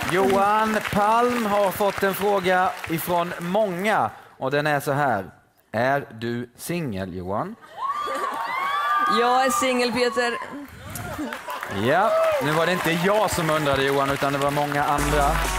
Johan Palm har fått en fråga ifrån många och den är så här. Är du singel, Johan? Jag är singel, Peter. Ja, nu var det inte jag som undrade, Johan, utan det var många andra.